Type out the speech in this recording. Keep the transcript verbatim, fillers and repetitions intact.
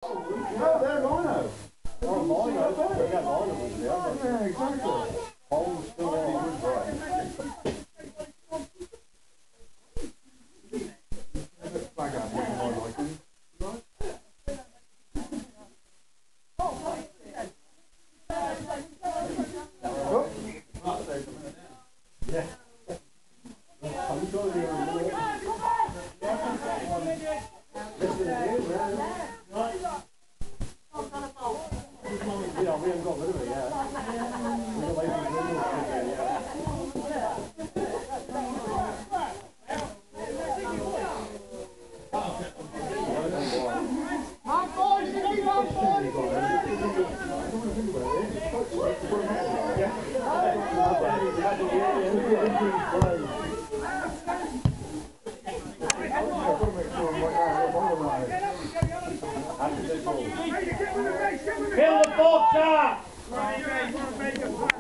No, they're rhino. Oh, rhino. We got rhino there. Yeah, exactly. Holes still there. Flag out here, I like it. Yeah. Yeah, we haven't got rid of it yet. We've got like the middle of it, yeah. Come boys, keep on boys! Kill the boxer!